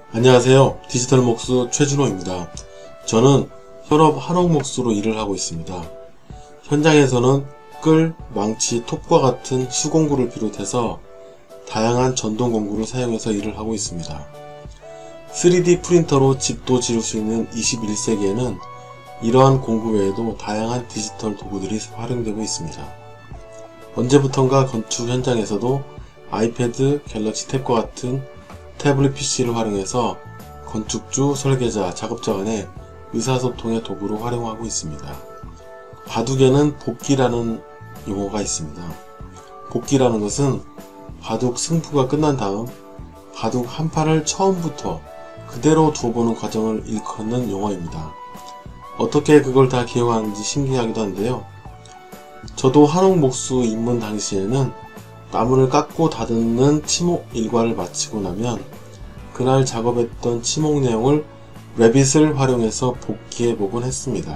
안녕하세요. 디지털 목수 최준호입니다. 저는 현업 한옥목수로 일을 하고 있습니다. 현장에서는 끌, 망치, 톱과 같은 수공구를 비롯해서 다양한 전동 공구를 사용해서 일을 하고 있습니다. 3D 프린터로 집도 지을 수 있는 21세기에는 이러한 공구 외에도 다양한 디지털 도구들이 활용되고 있습니다. 언제부턴가 건축 현장에서도 아이패드, 갤럭시 탭과 같은 태블릿 PC를 활용해서 건축주, 설계자, 작업자 간의 의사소통의 도구로 활용하고 있습니다. 바둑에는 복기라는 용어가 있습니다. 복기라는 것은 바둑 승부가 끝난 다음 바둑 한 판을 처음부터 그대로 두어보는 과정을 일컫는 용어입니다. 어떻게 그걸 다 기억하는지 신기하기도 한데요. 저도 한옥목수 입문 당시에는 나무를 깎고 다듬는 치목 일과를 마치고 나면 그날 작업했던 치목 내용을 레빗을 활용해서 복기해보곤 했습니다.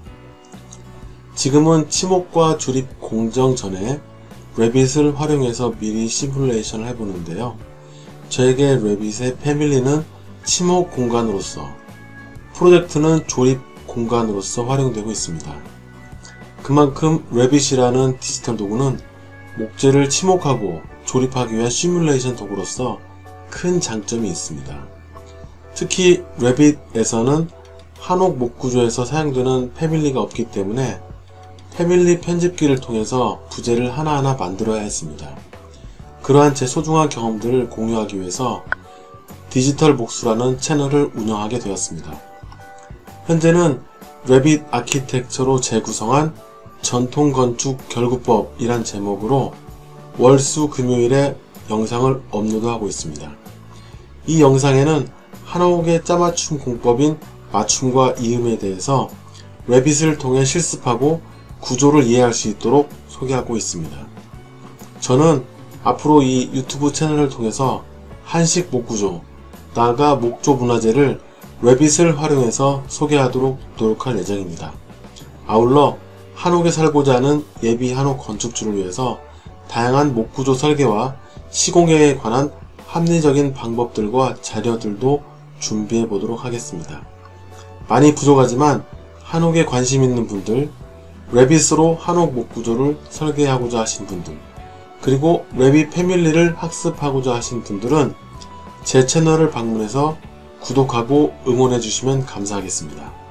지금은 치목과 조립 공정 전에 레빗을 활용해서 미리 시뮬레이션을 해보는데요. 저에게 레빗의 패밀리는 치목 공간으로서, 프로젝트는 조립 공간으로서 활용되고 있습니다. 그만큼 레빗이라는 디지털 도구는 목재를 치목하고 조립하기 위한 시뮬레이션 도구로서 큰 장점이 있습니다. 특히 레빗에서는 한옥 목구조에서 사용되는 패밀리가 없기 때문에 패밀리 편집기를 통해서 부재를 하나하나 만들어야 했습니다. 그러한 제 소중한 경험들을 공유하기 위해서 디지털 목수라는 채널을 운영하게 되었습니다. 현재는 레빗 아키텍처로 재구성한 전통건축 결구법이란 제목으로 월수 금요일에 영상을 업로드하고 있습니다. 이 영상에는 한옥의 짜맞춤 공법인 맞춤과 이음에 대해서 레빗을 통해 실습하고 구조를 이해할 수 있도록 소개하고 있습니다. 저는 앞으로 이 유튜브 채널을 통해서 한식 목구조, 나아가 목조 문화재를 레빗을 활용해서 소개하도록 노력할 예정입니다. 아울러 한옥에 살고자 하는 예비 한옥 건축주를 위해서 다양한 목구조 설계와 시공에 관한 합리적인 방법들과 자료들도 준비해 보도록 하겠습니다. 많이 부족하지만 한옥에 관심 있는 분들, 레빗으로 한옥 목구조를 설계하고자 하신 분들, 그리고 레빗 패밀리를 학습하고자 하신 분들은 제 채널을 방문해서 구독하고 응원해 주시면 감사하겠습니다.